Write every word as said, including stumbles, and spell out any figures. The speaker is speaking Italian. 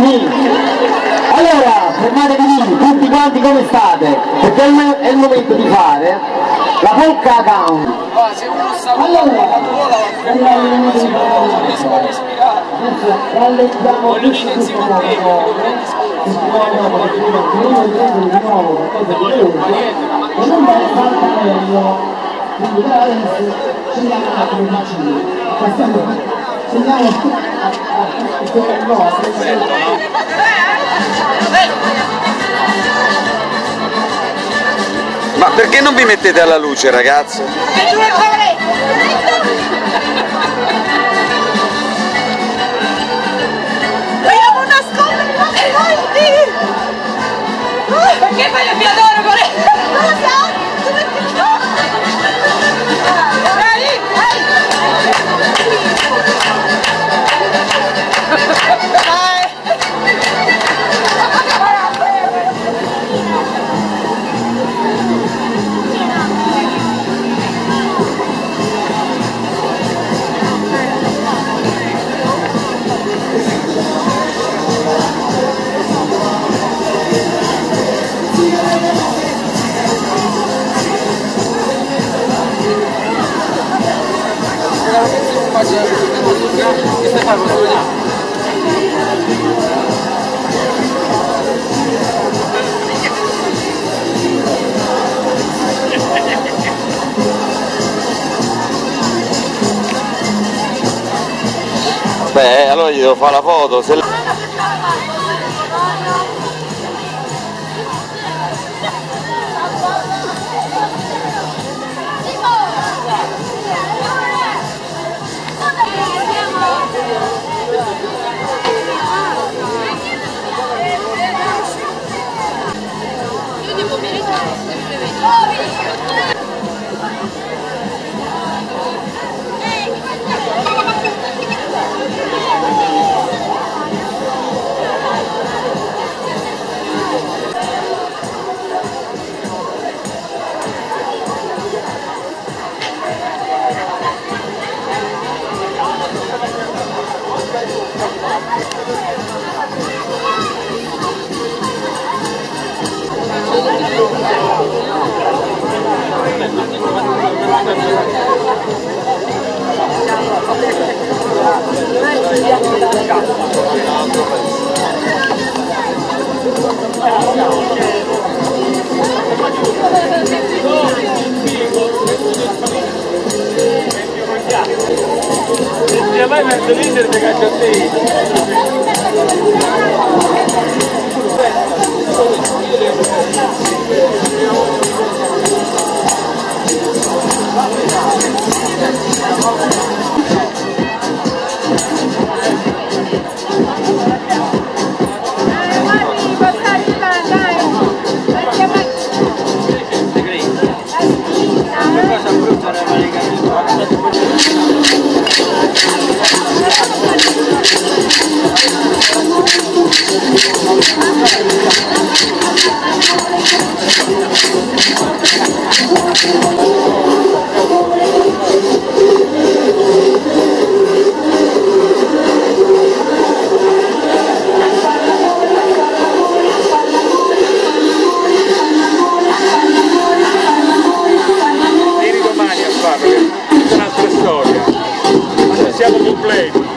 lì. Allora, fermatevi lì, tutti quanti come state? Perché è il momento di fare la polka down. Se uno sta volando la vola, non riesco a respirare. Voglio dire insieme a te, Ma perché non vi mettete alla luce, ragazzo? Vogliamo nascondere i nostri volti! Perché poi mi adoro con lei? Non lo so! Dai! Beh, allora gli devo fare la foto. Se... Io devo meritare sempre vedere. Vai verso l'Inter che caccia a te. Vieni domani a farlo, è tutta un'altra storia. Ma siamo completi.